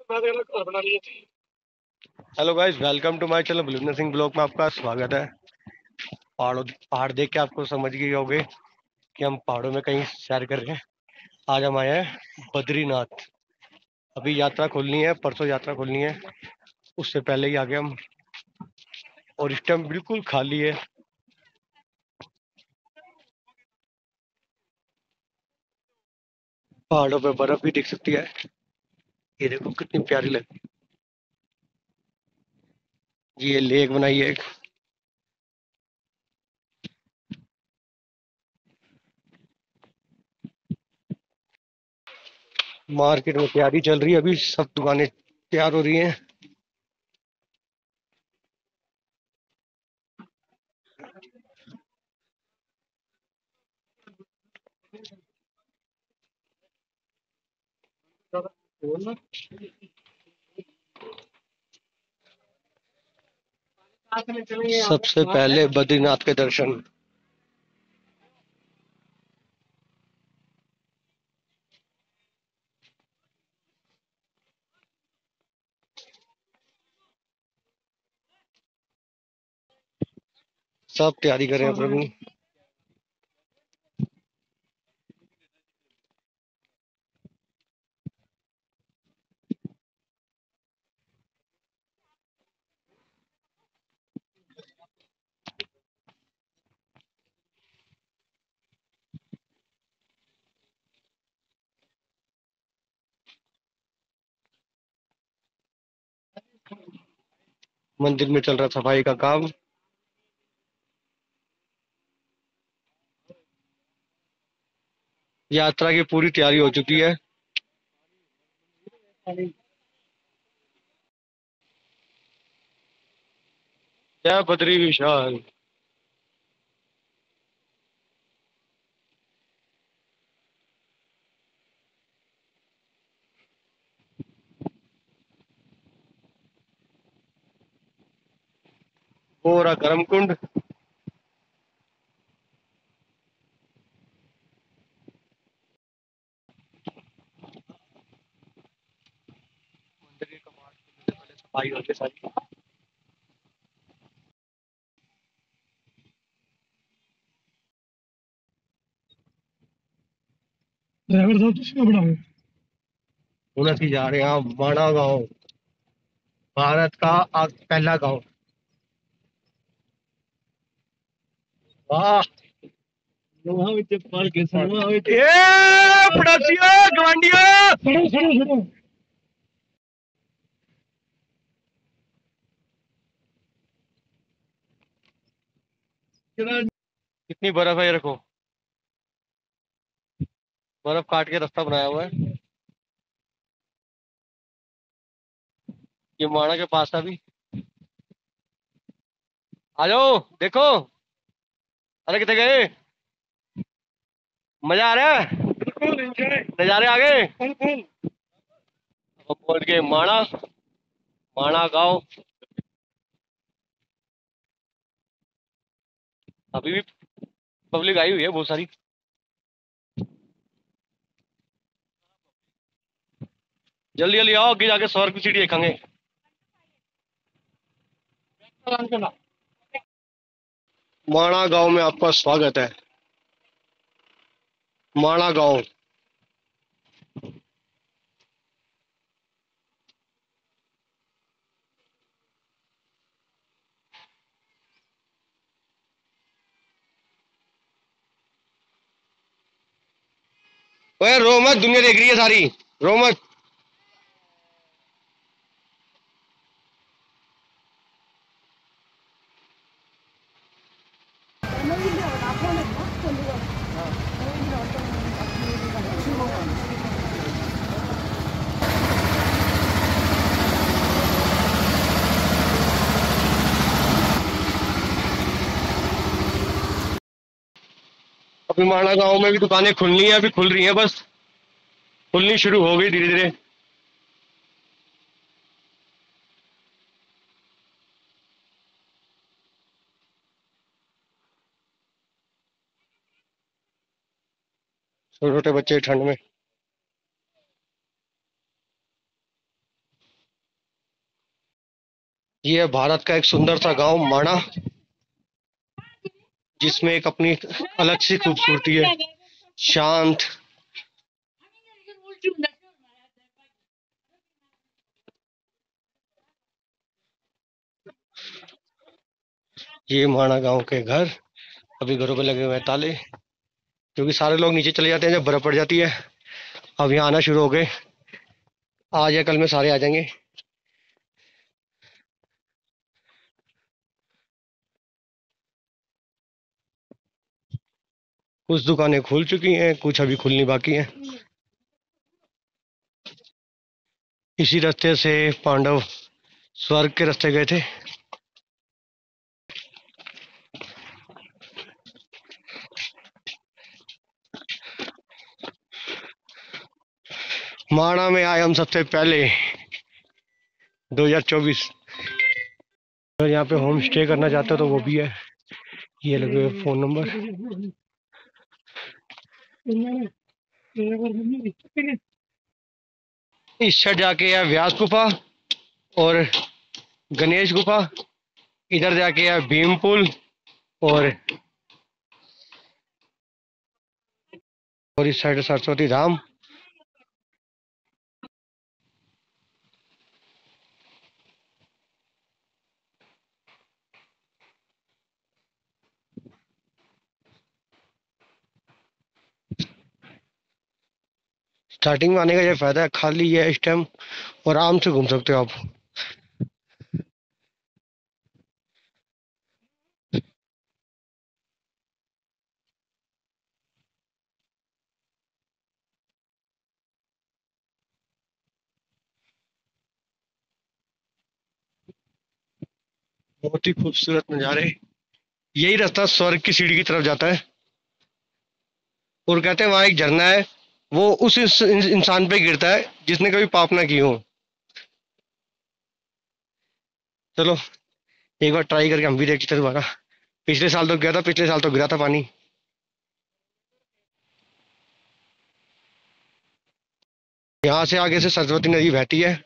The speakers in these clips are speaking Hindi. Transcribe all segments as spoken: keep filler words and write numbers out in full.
Hello guys, welcome to my channel Balwinder Singh blog में आपका स्वागत है। पहाड़ों पहाड़ देख के आपको समझ गए होगे कि हम पहाड़ों में कहीं सैर कर रहे हैं। आज हम आए हैं बद्रीनाथ। अभी यात्रा खोलनी है, परसों यात्रा खोलनी है, उससे पहले ही आ गए हम। और इस टाइम बिल्कुल खाली है। पहाड़ों पे बर्फ भी दिख सकती है। ये देखो कितनी प्यारी लगती है। ये लेक बनाई है एक। मार्केट में तैयारी चल रही है, अभी सब दुकानें तैयार हो रही हैं। सबसे पहले बद्रीनाथ के दर्शन। सब तैयारी कर रहे हैं प्रभु। मंदिर में चल रहा सफाई का काम। यात्रा की पूरी तैयारी हो चुकी है। जय बद्री विशाल। वो रहा गर्म कुंड। मंदिर के कपाट खुलने से पहले सफाई होती है सारी। ड्राइवर साहब किसमें बड़ा है? हूँ ਅਸੀਂ जा रहे हैं माणा गांव, भारत का आ- पहला गांव। वाह। वहाँ ਵਿੱਚ ਪੜ ਕੇ ਸੁਣਵਾ ਵਿੱਚ ए पड़ोसियों गवांडियों। सुनो सुनो सुनो। कितनी बर्फ है, ये रखो। बर्फ काट के रास्ता बनाया हुआ है। ये माणा के पास था अभी। आ जाओ देखो। अरे कितने गए? मजा आ रहा है? बिल्कुल एंजॉय। नजारे आ गए बिल्कुल। अब पहुंच गए माणा। माणा गांव। अभी भी पब्लिक आई हुई है बहुत सारी। जल्दी जल्दी आओ, आगे जाके स्वर्ग की सीढ़ी देखेंगे। माणा गांव में आपका स्वागत है। माणा गांव। ओए रो मत, दुनिया देख रही है सारी। रो मत। अभी माणा गांव में भी दुकानें खुलनी है, अभी खुल रही हैं, बस खुलनी शुरू हो गई धीरे धीरे। छोटे छोटे बच्चे ठंड में। ये है भारत का एक सुंदर सा गांव माणा, जिसमें एक अपनी अलग सी खूबसूरती है। शांत। ये माणा गांव के घर। अभी घरों पे लगे हुए हैं ताले, क्योंकि सारे लोग नीचे चले जाते हैं जब बर्फ पड़ जाती है। अब यहाँ आना शुरू हो गए। आज या कल में सारे आ जाएंगे। कुछ दुकानें खुल चुकी हैं, कुछ अभी खुलनी बाकी हैं। इसी रास्ते से पांडव स्वर्ग के रास्ते गए थे। माणा में आए हम सबसे पहले दो हज़ार चौबीस। अगर यहाँ पे होम स्टे करना चाहते हो तो वो भी है। ये लगे हुए फोन नंबर। इस साइड जाके है व्यास गुफा और गणेश गुफा। इधर जाके है भीम पुल और और इस साइड सरस्वती धाम। स्टार्टिंग में आने का ये फायदा है, खाली ये है इस टाइम और आराम से घूम सकते हो आप। बहुत ही खूबसूरत नज़ारे। यही रास्ता स्वर्ग की सीढ़ी की तरफ जाता है। और कहते हैं वहां एक झरना है, वो उस इंस, इंसान पे गिरता है जिसने कभी पाप ना की हो। चलो एक बार ट्राई करके हम भी देखते हैं दोबारा। पिछले साल तो गया था, पिछले साल तो गिरा था पानी। यहाँ से आगे से सरस्वती नदी बहती है।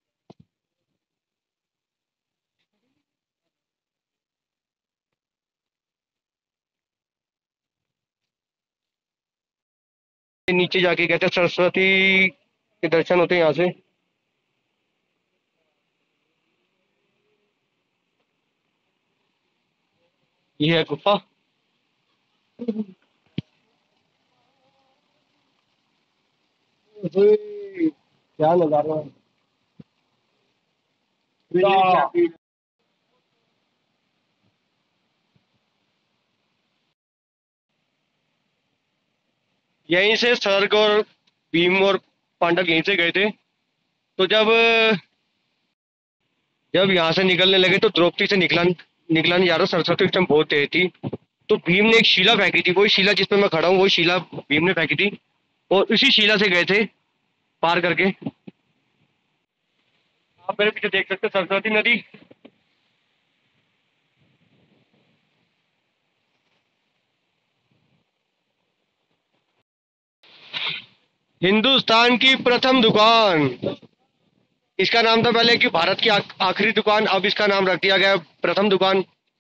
नीचे जाके कहते हैं सरस्वती के दर्शन होते हैं यहाँ से। ये है गुफा। क्या नजारा है। यहीं से सर्ग और भीम और पांडव यहीं से गए थे। तो जब जब यहाँ से निकलने लगे तो द्रौपदी से निकला निकला नहीं जा रहा। सरस्वती उस टाइम बहुत तेज थी। तो भीम ने एक शिला फेंकी थी, वही शिला जिस पे मैं खड़ा हूँ, वही शिला भीम ने फेंकी थी। और उसी शिला से गए थे पार करके। आप मेरे पीछे देख सकते हैं सरस्वती नदी। हिंदुस्तान की प्रथम दुकान। इसका नाम था पहले कि भारत की आख- आखिरी दुकान, अब इसका नाम रख दिया गया प्रथम दुकान।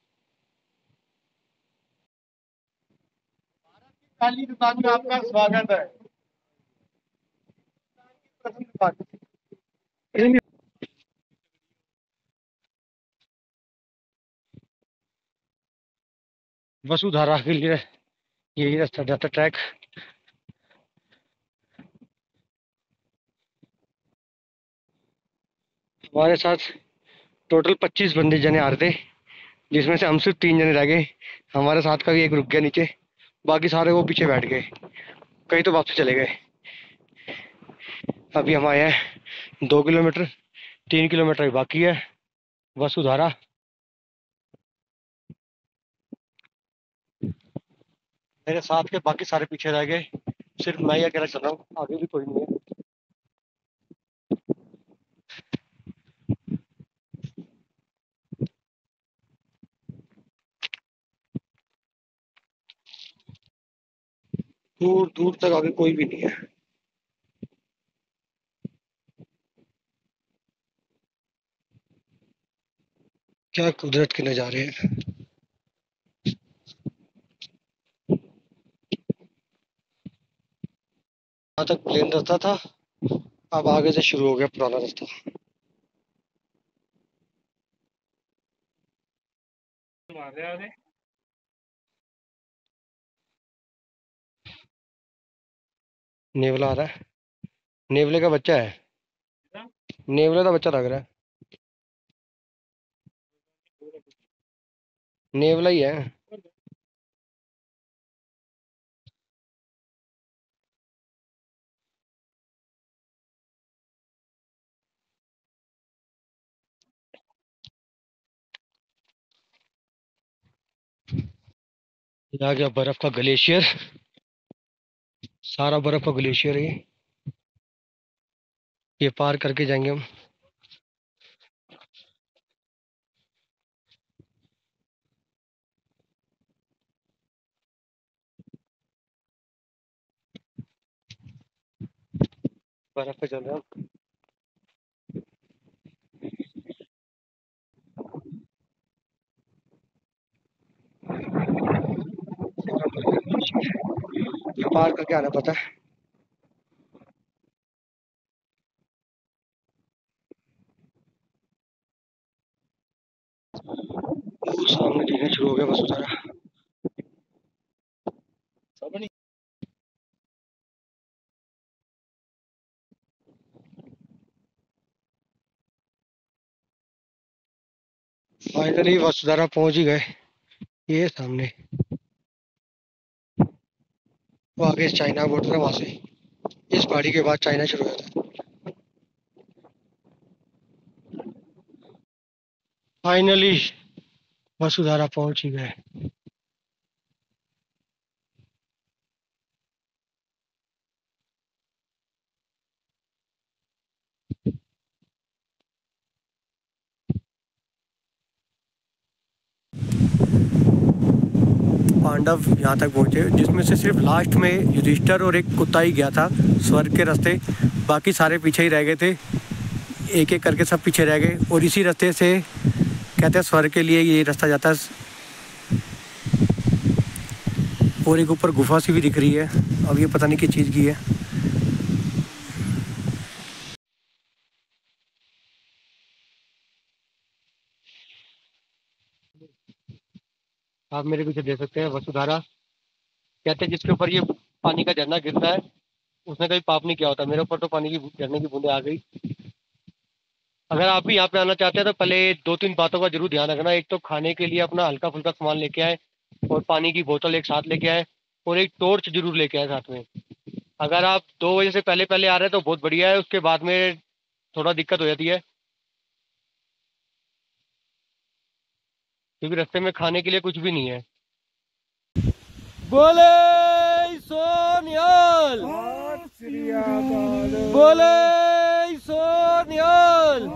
पहली दुकान में आपका स्वागत है। प्रथम दुकान वसुधारा के लिए यही रास्ता जाता ट्रैक। हमारे साथ टोटल पच्चीस बंदे जने आ रहे थे, जिसमें से हम सिर्फ तीन जने रह गए। हमारे साथ का भी एक रुक गया नीचे, बाकी सारे वो पीछे बैठ गए, कई तो वापस चले गए। अभी हम आए हैं दो किलोमीटर, तीन किलोमीटर ही बाकी है वसुधारा। मेरे साथ के बाकी सारे पीछे रह गए, सिर्फ मैं ही अकेला चल रहा हूँ, आगे भी कोई नहीं है। दूर दूर तक आगे कोई भी नहीं है। क्या कुदरत के नज़ारे हैं। वहाँ तक प्लेन रास्ता था, अब आगे से शुरू हो गया पुराना रास्ता। नेवला आ रहा है। नेवले का बच्चा है। नेवले का बच्चा लग रहा है। नेवला ही है। ये आ गया बर्फ का ग्लेशियर। सारा बर्फ का ग्लेशियर है ये। ये पार करके जाएंगे हम। बर्फ पे चल रहे हैं हम। ये पार करके आना पता है। वो सामने दिखना शुरू हो गया वसुधारा। फाइनली वसुधारा पहुंच ही गए। ये सामने वो आगे चाइना बॉर्डर है, वहां से इस पहाड़ी के बाद चाइना शुरू हो जाता है। फाइनली वसुधारा पहुंच ही गए। पांडव यहाँ तक पहुंचे, जिसमें से सिर्फ लास्ट में युधिष्ठिर और एक कुत्ता ही गया था स्वर्ग के रास्ते। बाकी सारे पीछे ही रह गए थे। एक एक करके सब पीछे रह गए, और इसी रास्ते से कहते हैं स्वर्ग के लिए ये रास्ता जाता है। और एक ऊपर गुफा सी भी दिख रही है, अब ये पता नहीं किस चीज़ की है। आप मेरे पीछे देख सकते हैं वसुधारा। कहते हैं जिसके ऊपर ये पानी का झरना गिरता है उसने कभी पाप नहीं किया होता। मेरे ऊपर तो पानी की झरने की बूंदे आ गई। अगर आप भी यहाँ पे आना चाहते हैं तो पहले दो तीन बातों का जरूर ध्यान रखना। एक तो खाने के लिए अपना हल्का फुल्का सामान लेके आए, और पानी की बोतल एक साथ लेके आए, और एक टॉर्च जरूर लेके आए साथ में। अगर आप दो बजे से पहले पहले आ रहे हैं तो बहुत बढ़िया है, उसके बाद में थोड़ा दिक्कत हो जाती है, क्योंकि रास्ते में खाने के लिए कुछ भी नहीं है। बोले सोनियाल, बोले सोनियाल,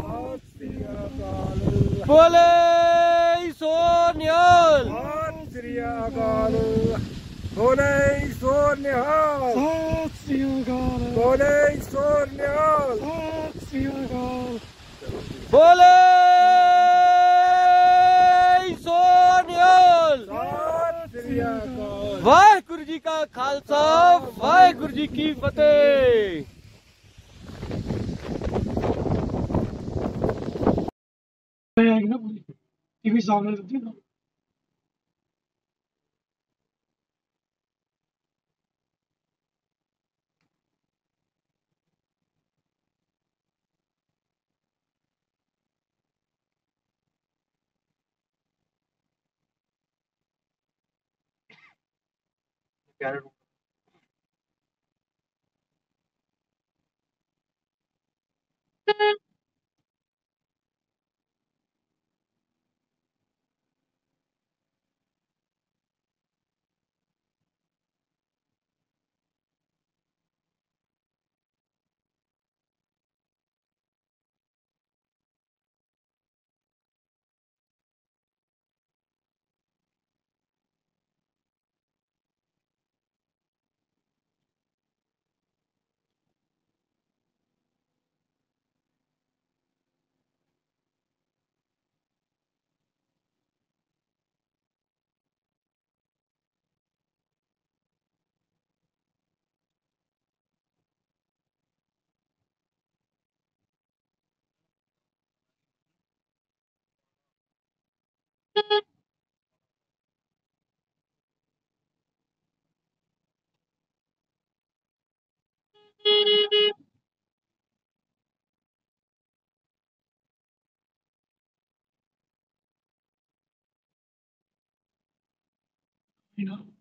बोले सोनियाल, बोले ईश्वर निहाल, बोले ईश्वर निहाल, बोले सोनियाल। वाहेगुरु जी का खालसा, वाहेगुरु जी की फतेह। टीवी सामने रखती है ना। You know.